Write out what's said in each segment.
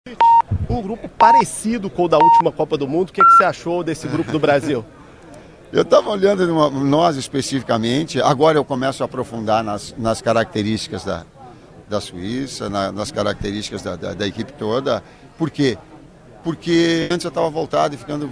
Um grupo parecido com o da última Copa do Mundo. O que você achou desse grupo do Brasil? Eu estava olhando nós especificamente, agora eu começo a aprofundar nas características da Suíça, nas características da equipe toda. Por quê? Porque antes eu estava voltado e ficando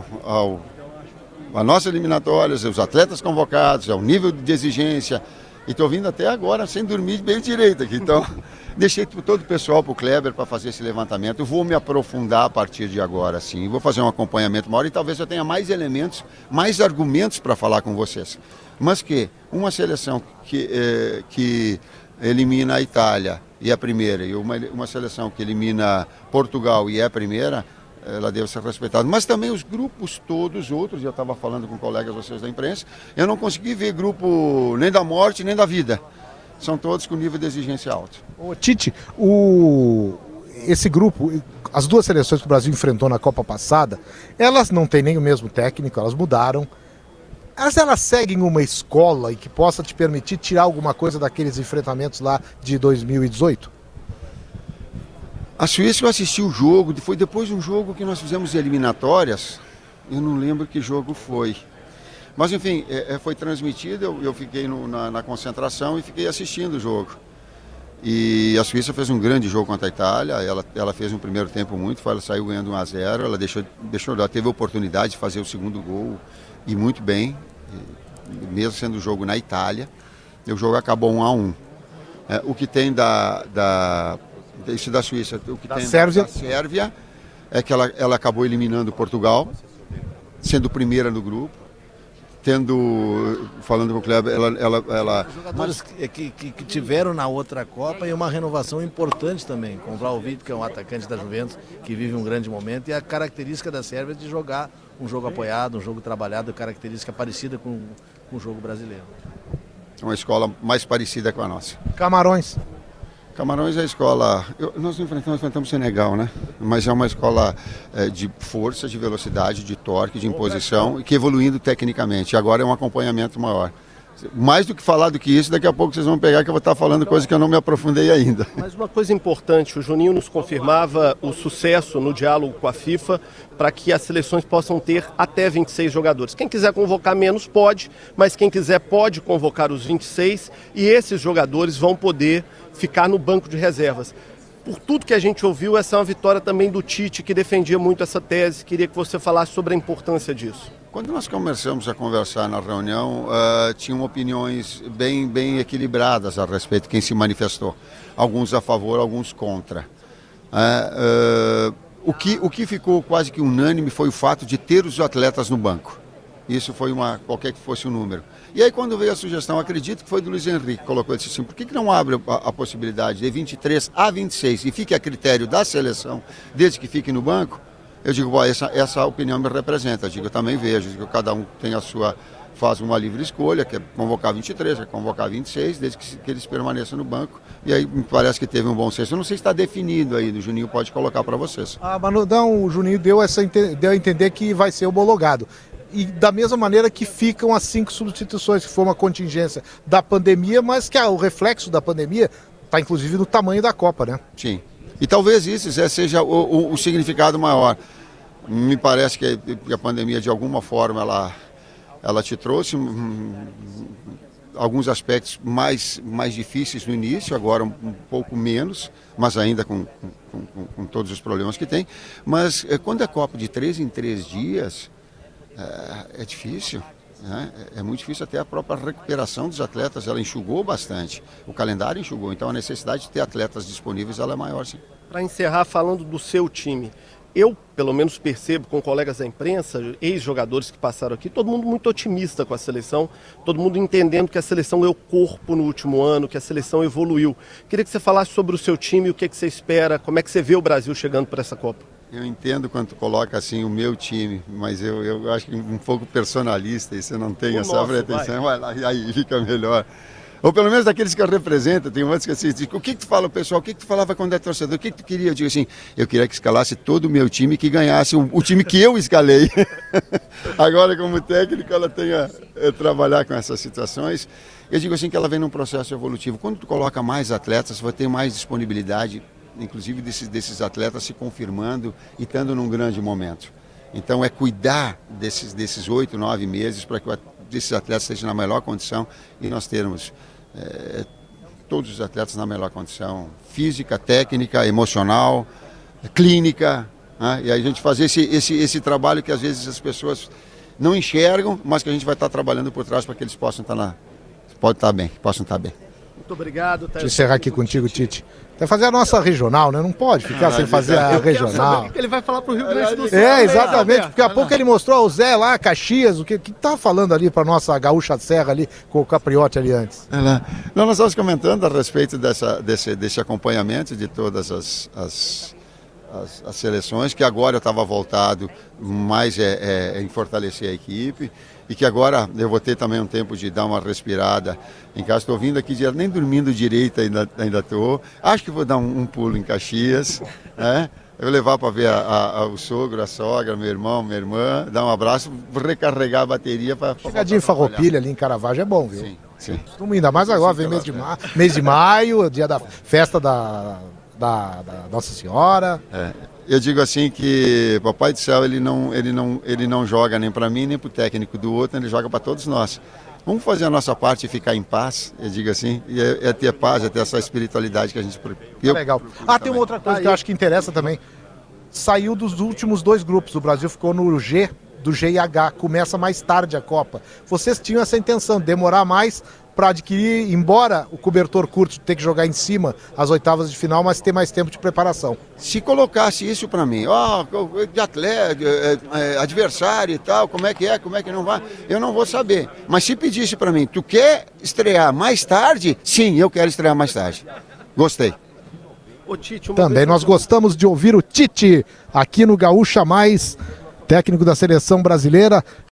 a nossa eliminatória, os atletas convocados, ao nível de exigência. E estou vindo até agora sem dormir bem direito aqui. Então, deixei todo o pessoal para o Kleber para fazer esse levantamento. Eu vou me aprofundar a partir de agora, sim. Vou fazer um acompanhamento maior e talvez eu tenha mais elementos, mais argumentos para falar com vocês. Mas que uma seleção que elimina a Itália e é a primeira, e uma seleção que elimina Portugal e é a primeira, ela deve ser respeitada. Mas também os grupos todos outros, eu estava falando com colegas vocês da imprensa, eu não consegui ver grupo nem da morte nem da vida. São todos com nível de exigência alto. Ô, Tite, esse grupo, as duas seleções que o Brasil enfrentou na Copa passada, elas não têm nem o mesmo técnico, elas mudaram. Elas seguem uma escola e que possa te permitir tirar alguma coisa daqueles enfrentamentos lá de 2018? A Suíça, eu assisti o jogo, foi depois de um jogo que nós fizemos eliminatórias, eu não lembro que jogo foi. Mas enfim, foi transmitido, eu fiquei na concentração e fiquei assistindo o jogo. E a Suíça fez um grande jogo contra a Itália, ela fez um primeiro tempo muito, ela saiu ganhando 1-0, ela teve a oportunidade de fazer o segundo gol e muito bem, mesmo sendo o jogo na Itália, o jogo acabou 1-1. O que tem isso da Suíça, o que tem da Sérvia é que ela acabou eliminando Portugal, sendo primeira no grupo, falando com o Kleber, ela jogadores que tiveram na outra Copa e uma renovação importante também, com o Vlahovic, que é um atacante da Juventus, que vive um grande momento, e a característica da Sérvia de jogar um jogo apoiado, um jogo trabalhado, característica parecida com o jogo brasileiro. É uma escola mais parecida com a nossa. Camarões é a escola, nós enfrentamos Senegal, né? Mas é uma escola de força, de velocidade, de torque, de imposição e que evoluindo tecnicamente. Agora é um acompanhamento maior. Mais do que falar do que isso, daqui a pouco vocês vão pegar que eu vou estar falando coisa que eu não me aprofundei ainda. Mas uma coisa importante, o Juninho nos confirmava o sucesso no diálogo com a FIFA para que as seleções possam ter até 26 jogadores. Quem quiser convocar menos pode, mas quem quiser pode convocar os 26 e esses jogadores vão poder ficar no banco de reservas. Por tudo que a gente ouviu, essa é uma vitória também do Tite, que defendia muito essa tese. Queria que você falasse sobre a importância disso. Quando nós começamos a conversar na reunião, tinham opiniões bem equilibradas a respeito de quem se manifestou. Alguns a favor, alguns contra. O que ficou quase que unânime foi o fato de ter os atletas no banco. Isso foi qualquer que fosse o número. E aí quando veio a sugestão, acredito que foi do Luiz Henrique, que colocou assim, por que não abre a possibilidade de 23 a 26 e fique a critério da seleção, desde que fique no banco? Eu digo, essa opinião me representa, eu também vejo, que cada um tem faz uma livre escolha, quer convocar 23, quer convocar 26, desde que eles permaneçam no banco. E aí me parece que teve um bom senso. Eu não sei se está definido aí, o Juninho pode colocar para vocês. Mas não, o Juninho deu a entender que vai ser homologado. E da mesma maneira que ficam as 5 substituições, que foi uma contingência da pandemia, mas que o reflexo da pandemia está inclusive no tamanho da Copa, né? Sim. E talvez isso seja o significado maior. Me parece que a pandemia, de alguma forma, ela te trouxe alguns aspectos mais difíceis no início, agora um pouco menos, mas ainda com todos os problemas que tem. Mas quando é Copa de 3 em 3 dias, é difícil. É muito difícil, até a própria recuperação dos atletas, ela enxugou bastante, o calendário enxugou, então a necessidade de ter atletas disponíveis ela é maior, sim. Para encerrar, falando do seu time, eu pelo menos percebo com colegas da imprensa, ex-jogadores que passaram aqui, todo mundo muito otimista com a seleção, todo mundo entendendo que a seleção deu corpo no último ano, que a seleção evoluiu. Queria que você falasse sobre o seu time, o que você espera, como é que você vê o Brasil chegando para essa Copa. Eu entendo quando tu coloca assim o meu time, mas eu acho que um pouco personalista, e você não tem essa pretensão, vai lá, e aí fica melhor. Ou pelo menos daqueles que eu represento, tem outros que assim, o que tu fala, pessoal, o que tu falava quando é torcedor, o que tu queria? Eu digo assim, eu queria que escalasse todo o meu time, que ganhasse o time que eu escalei. Agora, como técnico, ela tem a trabalhar com essas situações. Eu digo assim que ela vem num processo evolutivo. Quando tu coloca mais atletas, você vai ter mais disponibilidade inclusive desses atletas se confirmando e estando num grande momento. Então é cuidar desses 8, 9 meses para que esses atletas estejam na melhor condição e nós termos todos os atletas na melhor condição física, técnica, emocional, clínica, né? E aí a gente fazer esse trabalho que às vezes as pessoas não enxergam, mas que a gente vai estar trabalhando por trás para que eles possam estar bem. Muito obrigado. Deixa eu encerrar aqui contigo, Tite. Vai fazer a nossa regional, né? Não pode ficar sem fazer a regional. Ele vai falar pro Rio Grande do Sul. Exatamente. Daqui a pouco ele mostrou o Zé lá, Caxias, o que tá falando ali para nossa Gaúcha Serra ali, com o Capriotti ali antes. Nós estávamos comentando a respeito desse acompanhamento de todas as seleções, que agora eu estava voltado mais em fortalecer a equipe e que agora eu vou ter também um tempo de dar uma respirada em casa. Estou vindo aqui, nem dormindo direito ainda estou. Acho que vou dar um pulo em Caxias, né? Eu vou levar para ver o sogro, a sogra, meu irmão, minha irmã, dar um abraço, recarregar a bateria para... Chegadinho em Farroupilha ali em Caravaggio é bom, viu? Sim. Ainda mais agora, vem mês de maio, dia da festa da Nossa Senhora. Eu digo assim que Papai do Céu ele não joga nem para mim nem para o técnico do outro, ele joga para todos nós. Vamos fazer a nossa parte e ficar em paz, eu digo assim, e é ter paz, é ter essa espiritualidade que a gente... Legal. Tem uma outra coisa que eu acho que interessa também. Saiu dos últimos 2 grupos, o Brasil ficou no G, do G e H, começa mais tarde a Copa. Vocês tinham essa intenção, demorar mais para adquirir, embora o cobertor curto ter que jogar em cima as oitavas de final, mas ter mais tempo de preparação. Se colocasse isso para mim, de atleta, adversário e tal, como é que não vai, eu não vou saber. Mas se pedisse para mim, tu quer estrear mais tarde? Sim, eu quero estrear mais tarde. Gostei. Também nós gostamos de ouvir o Tite aqui no Gaúcha Mais, técnico da seleção brasileira.